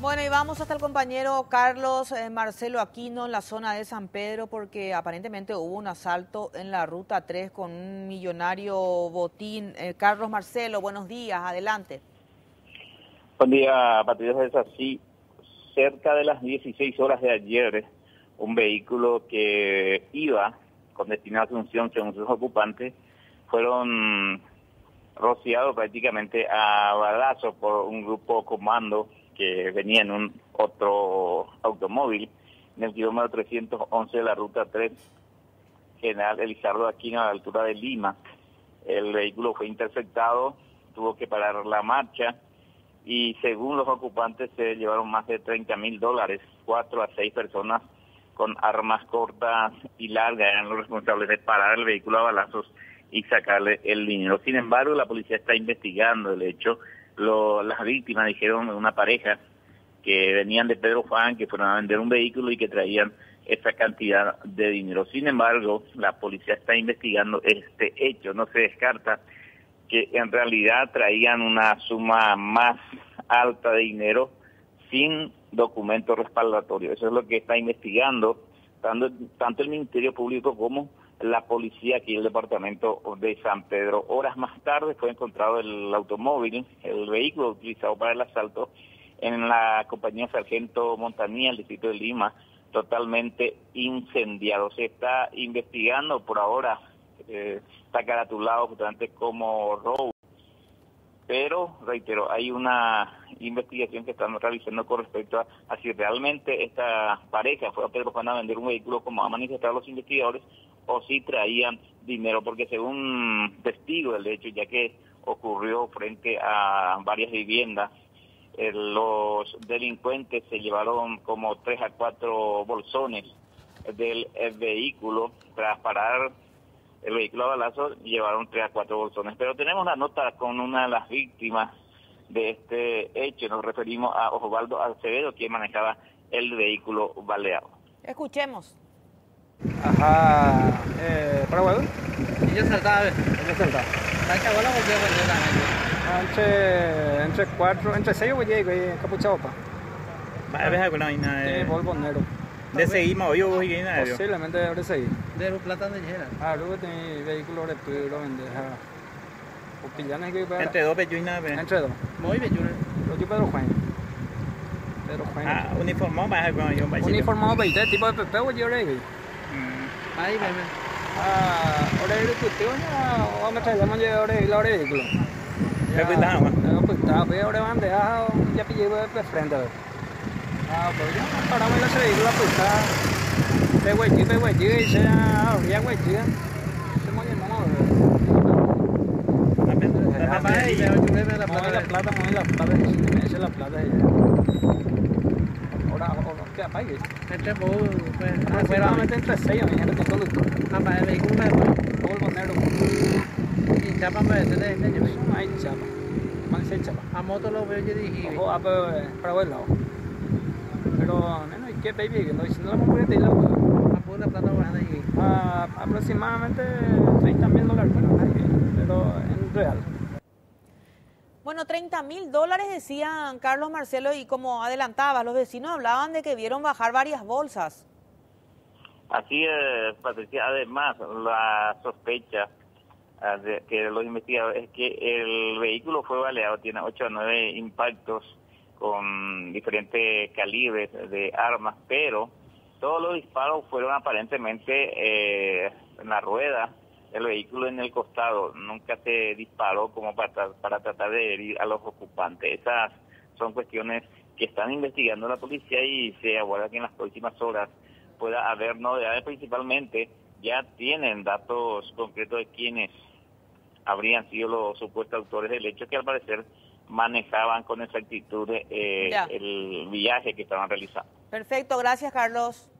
Bueno, y vamos hasta el compañero Carlos Marcelo Aquino en la zona de San Pedro porque aparentemente hubo un asalto en la Ruta 3 con un millonario botín. Carlos Marcelo, buenos días, adelante. Buen día, Patricia. Es así, cerca de las 16 horas de ayer, un vehículo que iba con destino a Asunción, según sus ocupantes, fueron rociados prácticamente a balazos por un grupo comando que venía en un otro automóvil en el kilómetro 311 de la Ruta 3, General Elizardo Aquino, a la altura de Lima. El vehículo fue interceptado, tuvo que parar la marcha y según los ocupantes se llevaron más de $30.000. 4 a 6 personas con armas cortas y largas eran los responsables de parar el vehículo a balazos y sacarle el dinero. Sin embargo, la policía está investigando el hecho. Las víctimas dijeron una pareja que venían de Pedro Juan, que fueron a vender un vehículo y que traían esa cantidad de dinero. Sin embargo, la policía está investigando este hecho. No se descarta que en realidad traían una suma más alta de dinero sin documento respaldatorio. Eso es lo que está investigando tanto el Ministerio Público como la policía aquí en el departamento de San Pedro. Horas más tarde fue encontrado el automóvil, el vehículo utilizado para el asalto en la compañía Sargento Montanía, el distrito de Lima, totalmente incendiado. Se está investigando por ahora, está caratulado justamente como robo, pero reitero, hay una investigación que están realizando con respecto a si realmente esta pareja fue a Pedro Juan a vender un vehículo como han manifestado los investigadores o si traían dinero, porque según testigos del hecho, ya que ocurrió frente a varias viviendas, los delincuentes se llevaron como 3 a 4 bolsones del vehículo. Tras parar el vehículo a balazo, llevaron 3 a 4 bolsones. Pero tenemos la nota con una de las víctimas de este hecho. Nos referimos a Osvaldo Acevedo, quien manejaba el vehículo baleado. Escuchemos. Ajá, Paraguay. Ella saltaba, Ella salta. saca bola porque yo Entre 6 o llego y capuchado pa. va a ver alguna vaina Sí, polvo negro. de seguir hoy o y nada. Posiblemente de seguir. De los plata de llena. Ah, luego tiene vehículo de lo vende. O pillanes que para. Entre dos bello y nada. Entre dos. Muy bello. Yo Pedro Juan. Pedro Juan. Ah, uniformado va a con yo un Uniformado 20 tipo de Pepe o yo rey. Ahí ven. Ahora el cultivo ya vamos a traer la vehículo. ¿Qué cuidado, man? Pues está, voy ahora van ya pillé de frente. Pues ya paramos en la vehículo pues está. De huequillo y se habría huequillo. Se mueve la plata, esa es la plata. Ahora, ¿qué apague? Entre vos, pues, Aproximadamente entre 6 a mi gente con conductor. para el vehículo Polvo negro. y chapa para ese de No hay chapa. Van a ser chapa. a moto lo veo yo dije. Ojo, para el lado. Pero, no hay que baby, que no diciendo la mujer de la A una plata buena ahí. aproximadamente $30.000, pero en real. Bueno, $30.000 decían Carlos Marcelo y como adelantaba, los vecinos hablaban de que vieron bajar varias bolsas. Así es, Patricia. Además, la sospecha que los investigadores es que el vehículo fue baleado, tiene 8 a 9 impactos con diferentes calibres de armas, pero todos los disparos fueron aparentemente en la rueda del vehículo, en el costado. Nunca se disparó como para tratar de herir a los ocupantes. Esas son cuestiones que están investigando la policía y se aguarda que en las próximas horas pueda haber novedades. Principalmente ya tienen datos concretos de quiénes habrían sido los supuestos autores del hecho, que al parecer manejaban con exactitud el viaje que estaban realizando. Perfecto, gracias Carlos.